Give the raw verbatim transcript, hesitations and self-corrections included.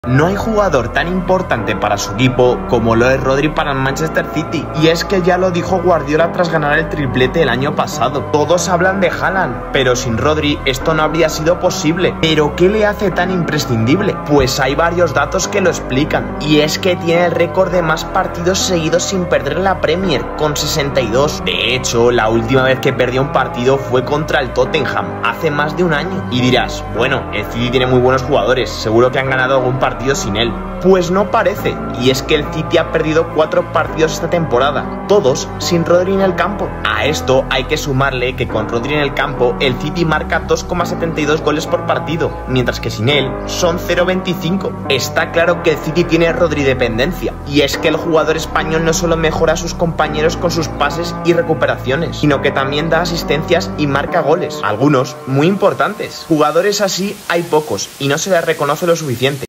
No hay jugador tan importante para su equipo como lo es Rodri para el Manchester City. Y es que ya lo dijo Guardiola tras ganar el triplete el año pasado. Todos hablan de Haaland, pero sin Rodri esto no habría sido posible. ¿Pero qué le hace tan imprescindible? Pues hay varios datos que lo explican. Y es que tiene el récord de más partidos seguidos sin perder en la Premier, con sesenta y dos. De hecho, la última vez que perdió un partido fue contra el Tottenham, hace más de un año. Y dirás, bueno, el City tiene muy buenos jugadores, seguro que han ganado algún partido partido sin él. Pues no parece, y es que el City ha perdido cuatro partidos esta temporada, todos sin Rodri en el campo. A esto hay que sumarle que con Rodri en el campo el City marca dos coma setenta y dos goles por partido, mientras que sin él son cero coma veinticinco. Está claro que el City tiene Rodri dependencia, y es que el jugador español no solo mejora a sus compañeros con sus pases y recuperaciones, sino que también da asistencias y marca goles, algunos muy importantes. Jugadores así hay pocos, y no se les reconoce lo suficiente.